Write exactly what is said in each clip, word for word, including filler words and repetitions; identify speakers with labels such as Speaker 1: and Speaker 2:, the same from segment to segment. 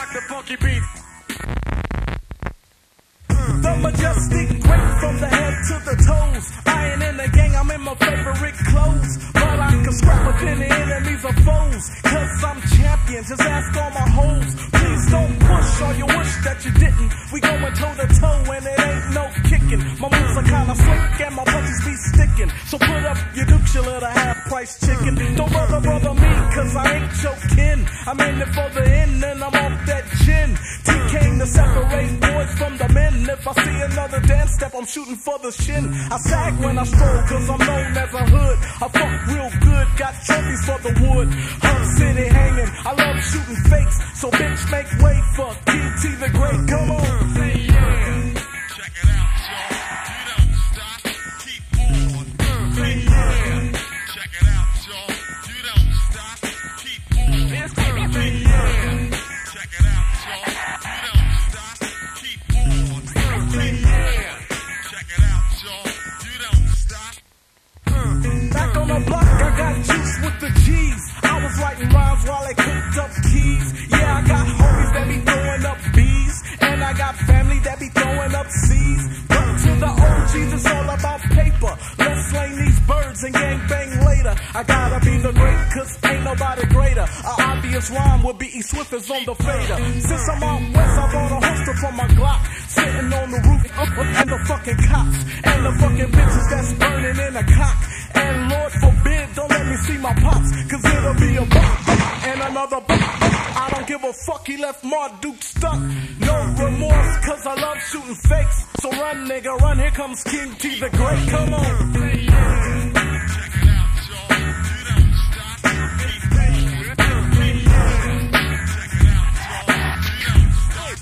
Speaker 1: the funky beat.
Speaker 2: The majestic, great from the head to the toes. I ain't in the gang, I'm in my favorite clothes. But I can scrap with any enemies or foes. Cause I'm champion, just ask all my hoes. Please don't push or you wish that you didn't. We going toe to toe and it ain't no kicking. My moves are kinda slick and my punches be sticking. So put up your dukes, you little half price chicken. Don't bother, bother me, cause I ain't joking. I'm in it for the end and I'm off that chin. T came to separate boys from the men. If I see another dance step, I'm shooting for the shin. I sag when I stroll, cause I'm known as a hood. I fuck real good, got trophies for the wood. Hub City hanging, I love shooting fakes. So bitch, make way for KingTla the Great. Come on.
Speaker 1: Say yeah. Check it out, y'all. You don't stop. Keep on. Say yeah. Check it out, y'all. You don't stop. Keep on. Say yeah. Check it out, y'all. You don't stop. Keep on. Say yeah. Check it out, y'all. You don't stop.
Speaker 2: Back on the block, I got juice with the G's. I was writing rhymes while they cooked up keys. Yeah, I got homies that be throwing up B's. And I got family that be throwing up C's. But to the O Gs, it's all about paper. Let's slay these birds and gang bang later. I gotta be the great, cause ain't nobody greater. A obvious rhyme would be E-Swift is on the fader. Since I'm out west, I bought a holster for my Glock. Sitting on the roof, and the fucking cops. And the fucking bitches that's burning in a cock. And Lord forbid, don't let me see my pops, cause it'll be a bop and another bop. I don't give a fuck, he left Marduk stuck. No remorse, cause I love shooting fakes. So run, nigga, run, here comes KingTla the Great. Come on.
Speaker 1: Say yeah. Check it out, y'all. You don't stop. Keep on. Say yeah. Check it out, y'all. You don't stop.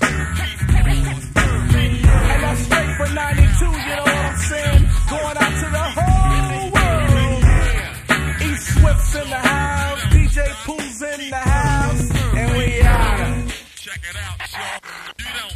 Speaker 1: Keep on. Say yeah.
Speaker 2: And that's straight for ninety-two, you know what I'm saying? Going out to the whole world. E-Swift's in the house, D J Pooh's in the house, and we out.
Speaker 1: Check it out, y'all. You don't